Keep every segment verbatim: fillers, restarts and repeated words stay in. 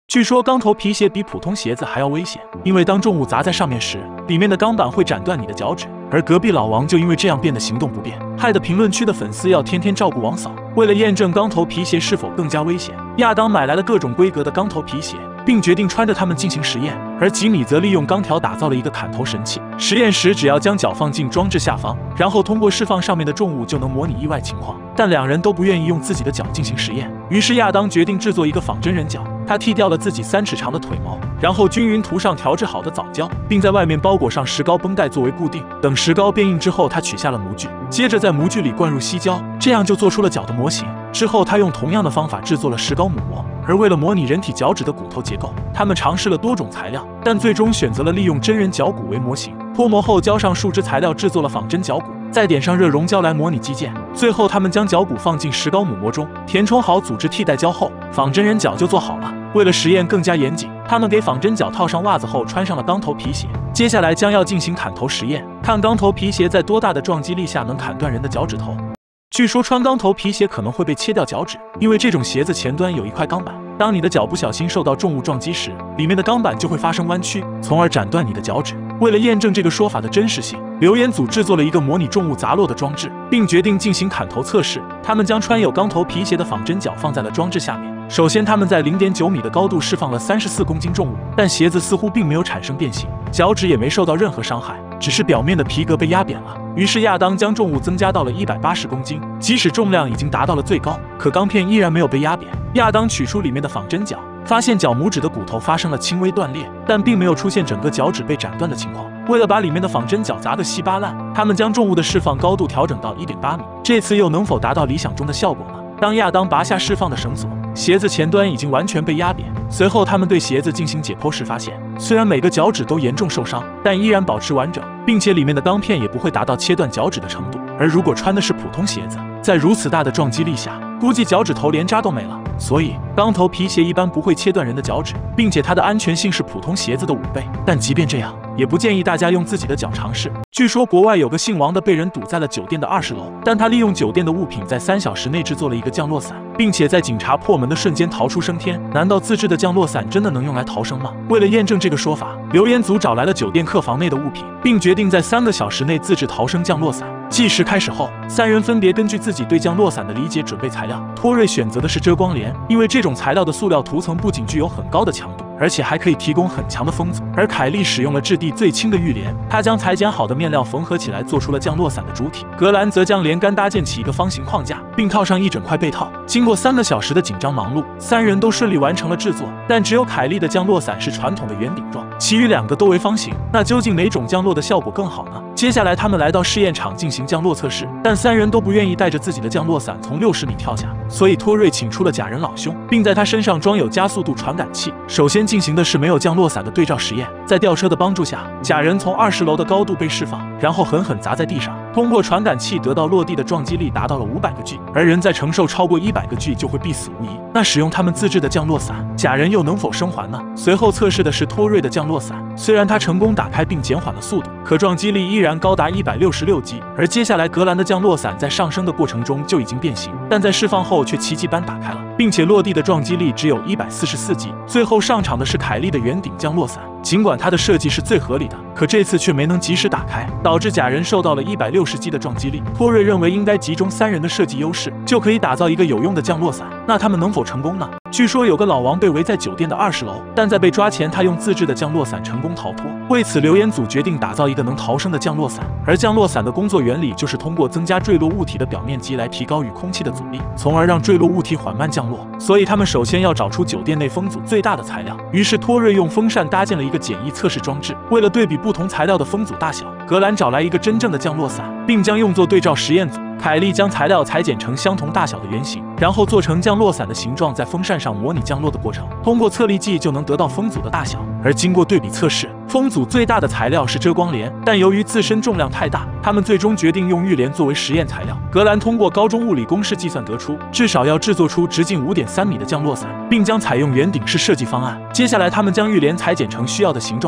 据说钢头皮鞋比普通鞋子还要危险，因为当重物砸在上面时，里面的钢板会斩断你的脚趾。而隔壁老王就因为这样变得行动不便，害得评论区的粉丝要天天照顾王嫂。为了验证钢头皮鞋是否更加危险，亚当买来了各种规格的钢头皮鞋，并决定穿着它们进行实验。而吉米则利用钢条打造了一个砍头神器，实验时只要将脚放进装置下方，然后通过释放上面的重物就能模拟意外情况。但两人都不愿意用自己的脚进行实验，于是亚当决定制作一个仿真人脚。他剃掉了自己三尺长的腿毛，然后均匀涂上调制好的藻胶，并在外面包裹上石膏绷带作为固定。等石膏变硬之后，他取下了模具，接着在模具里灌入细胶，这样就做出了脚的模型。之后他用同样的方法制作了石膏母模。而为了模拟人体脚趾的骨头结构，他们尝试了多种材料，但最终选择了利用真人脚骨为模型。脱模后浇上树脂材料制作了仿真脚骨，再点上热熔胶来模拟肌腱。最后他们将脚骨放进石膏母模中，填充好组织替代胶后，仿真人脚就做好了。为了实验更加严谨，他们给仿真脚套上袜子后穿上了钢头皮鞋。接下来将要进行砍头实验，看钢头皮鞋在多大的撞击力下能砍断人的脚趾头。据说穿钢头皮鞋可能会被切掉脚趾，因为这种鞋子前端有一块钢板，当你的脚不小心受到重物撞击时，里面的钢板就会发生弯曲，从而斩断你的脚趾。为了验证这个说法的真实性，留言组制作了一个模拟重物砸落的装置，并决定进行砍头测试。他们将穿有钢头皮鞋的仿真脚放在了装置下面。首先，他们在 零点九米的高度释放了三十四公斤重物，但鞋子似乎并没有产生变形，脚趾也没受到任何伤害，只是表面的皮革被压扁了。于是亚当将重物增加到了一百八十公斤，即使重量已经达到了最高，可钢片依然没有被压扁。亚当取出里面的仿真脚，发现脚拇指的骨头发生了轻微断裂，但并没有出现整个脚趾被斩断的情况。为了把里面的仿真脚砸个稀巴烂，他们将重物的释放高度调整到 一点八米，这次又能否达到理想中的效果呢？当亚当拔下释放的绳索，鞋子前端已经完全被压扁。随后他们对鞋子进行解剖时发现，虽然每个脚趾都严重受伤，但依然保持完整，并且里面的钢片也不会达到切断脚趾的程度。而如果穿的是普通鞋子，在如此大的撞击力下，估计脚趾头连渣都没了。所以钢头皮鞋一般不会切断人的脚趾，并且它的安全性是普通鞋子的五倍。但即便这样，也不建议大家用自己的脚尝试。据说国外有个姓王的被人堵在了酒店的二十楼，但他利用酒店的物品在三小时内制作了一个降落伞，并且在警察破门的瞬间逃出升天。难道自制的降落伞真的能用来逃生吗？为了验证这个说法，留言组找来了酒店客房内的物品，并决定在三个小时内自制逃生降落伞。计时开始后，三人分别根据自己对降落伞的理解准备材料。托瑞选择的是遮光帘，因为这种材料的塑料涂层不仅具有很高的强度，而且还可以提供很强的风阻。而凯莉使用了质地最轻的浴帘，她将裁剪好的面料缝合起来，做出了降落伞的主体。格兰则将连杆搭建起一个方形框架，并套上一整块被套。经过三个小时的紧张忙碌，三人都顺利完成了制作，但只有凯莉的降落伞是传统的圆顶状，其余两个都为方形。那究竟哪种降落的效果更好呢？接下来他们来到试验场进行降落测试，但三人都不愿意带着自己的降落伞从六十米跳下，所以托瑞请出了假人老兄，并在他身上装有加速度传感器。首先进行的是没有降落伞的对照实验，在吊车的帮助下，假人从二十楼的高度被释放，然后狠狠砸在地上，通过传感器得到落地的撞击力达到了五百个 G， 而人在承受超过一百个 G 就会必死无疑。那使用他们自制的降落伞，假人又能否生还呢？随后测试的是托瑞的降落伞，虽然他成功打开并减缓了速度，可撞击力依然高达一百六十六 G。而接下来格兰的降落伞在上升的过程中就已经变形，但在释放后却奇迹般打开了，并且落地的撞击力只有一百四十四 G。最后上场的是凯莉的圆顶降落伞，尽管它的设计是最合理的，可这次却没能及时打开，导致假人受到了一百六十 G 的撞击力。托瑞认为应该集中三人的设计优势，就可以打造一个有用的降落伞。那他们能否成功呢？据说有个老王被围在酒店的二十楼，但在被抓前，他用自制的降落伞成功逃脱。为此，留言组决定打造一个能逃生的降落伞。而降落伞的工作原理就是通过增加坠落物体的表面积来提高与空气的阻力，从而让坠落物体缓慢降落。所以他们首先要找出酒店内风阻最大的材料。于是托瑞用风扇搭建了一个简易测试装置。为了对比不同材料的风阻大小，格兰找来一个真正的降落伞，并将用作对照实验组。凯莉将材料裁剪成相同大小的圆形，然后做成降落伞的形状，在风扇上模拟降落的过程。通过测力计就能得到风阻的大小。而经过对比测试，风阻最大的材料是遮光帘，但由于自身重量太大，他们最终决定用浴帘作为实验材料。格兰通过高中物理公式计算得出，至少要制作出直径 五点三米的降落伞，并将采用圆顶式设计方案。接下来他们将浴帘裁剪成需要的形状大小，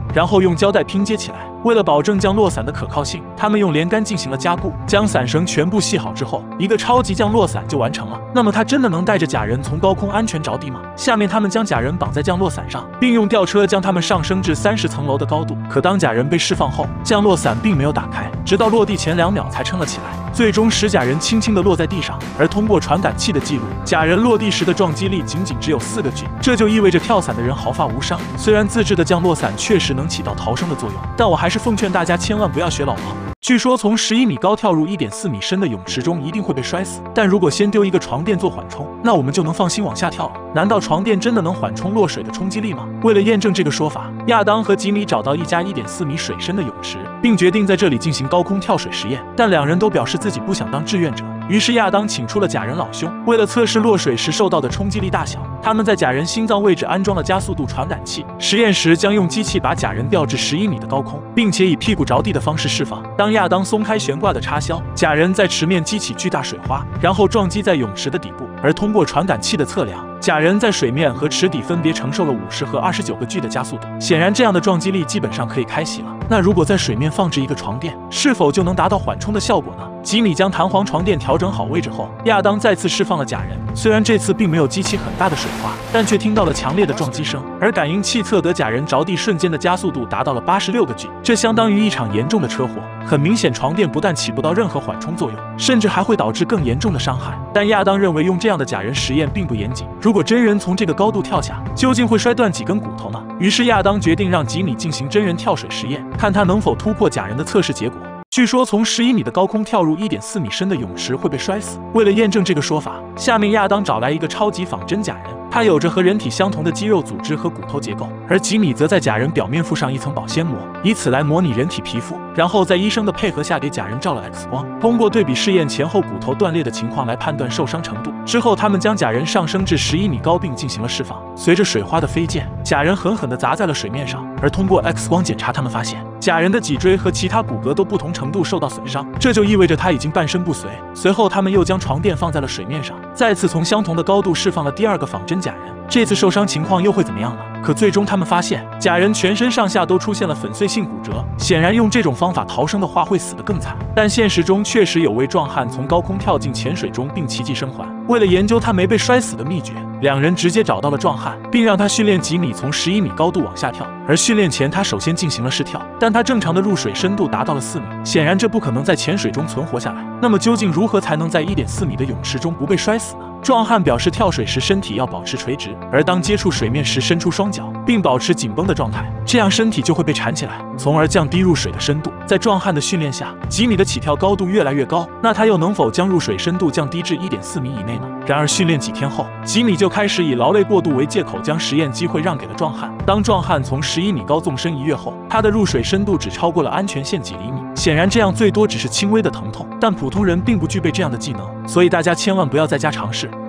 然后用胶带拼接起来。为了保证降落伞的可靠性，他们用连杆进行了加固，将伞绳全部系好之后，一个超级降落伞就完成了。那么他真的能带着假人从高空安全着地吗？下面他们将假人绑在降落伞上，并用吊车将他们上升至三十层楼的高度。可当假人被释放后，降落伞并没有打开，直到落地前两秒才撑了起来，最终使假人轻轻地落在地上。而通过传感器的记录，假人落地时的撞击力仅仅只有四个 G， 这就意味着跳伞的人毫发无伤。虽然自制的降落伞确实能起到逃生的作用，但我还是奉劝大家千万不要学老王。据说从十一米高跳入一点四米深的泳池中一定会被摔死，但如果先丢一个床垫做缓冲，那我们就能放心往下跳了。难道床垫真的能缓冲落水的冲击力吗？为了验证这个说法，亚当和吉米找到一家一点四米水深的泳池，并决定在这里进行高空跳水实验。但两人都表示自己不想当志愿者，于是亚当请出了假人老兄，为了测试落水时受到的冲击力大小，他们在假人心脏位置安装了加速度传感器。实验时将用机器把假人吊至十一米的高空，并且以屁股着地的方式释放。当亚当松开悬挂的插销，假人在池面激起巨大水花，然后撞击在泳池的底部。而通过传感器的测量，假人在水面和池底分别承受了五十和二十九个 G 的加速度。显然，这样的撞击力基本上可以开洗了。那如果在水面放置一个床垫，是否就能达到缓冲的效果呢？吉米将弹簧床垫调整好位置后，亚当再次释放了假人。虽然这次并没有激起很大的水花，但却听到了强烈的撞击声。而感应器测得假人着地瞬间的加速度达到了八十六个 G， 这相当于一场严重的车祸。很明显，床垫不但起不到任何缓冲作用，甚至还会导致更严重的伤害。但亚当认为用这样的假人实验并不严谨，如果真人从这个高度跳下，究竟会摔断几根骨头呢？于是亚当决定让吉米进行真人跳水实验，看他能否突破假人的测试结果。据说从十一米的高空跳入一点四米深的泳池会被摔死。为了验证这个说法，下面亚当找来一个超级仿真假人，它有着和人体相同的肌肉组织和骨头结构，而吉米则在假人表面附上一层保鲜膜，以此来模拟人体皮肤，然后在医生的配合下给假人照了 X 光，通过对比试验前后骨头断裂的情况来判断受伤程度。之后他们将假人上升至十一米高并进行了释放。随着水花的飞溅，假人狠狠地砸在了水面上，而通过 X 光检查，他们发现假人的脊椎和其他骨骼都不同程度受到损伤，这就意味着他已经半身不遂。随后他们又将床垫放在了水面上，再次从相同的高度释放了第二个仿真假人。这次受伤情况又会怎么样呢？可最终他们发现假人全身上下都出现了粉碎性骨折，显然用这种方法逃生的话会死得更惨。但现实中确实有位壮汉从高空跳进浅水中并奇迹生还。为了研究他没被摔死的秘诀，两人直接找到了壮汉，并让他训练吉米从十一米高度往下跳。而训练前他首先进行了试跳，但他正常的入水深度达到了四米，显然这不可能在浅水中存活下来。那么究竟如何才能在一点四米的泳池中不被摔死呢？壮汉表示，跳水时身体要保持垂直，而当接触水面时伸出双脚，并保持紧绷的状态，这样身体就会被缠起来，从而降低入水的深度。在壮汉的训练下，吉米的起跳高度越来越高，那他又能否将入水深度降低至一点四米以内呢？然而训练几天后，吉米就开始以劳累过度为借口，将实验机会让给了壮汉。当壮汉从十一米高纵身一跃后，他的入水深度只超过了安全线几厘米，显然这样最多只是轻微的疼痛，但普通人并不具备这样的技能，所以大家千万不要在家尝试。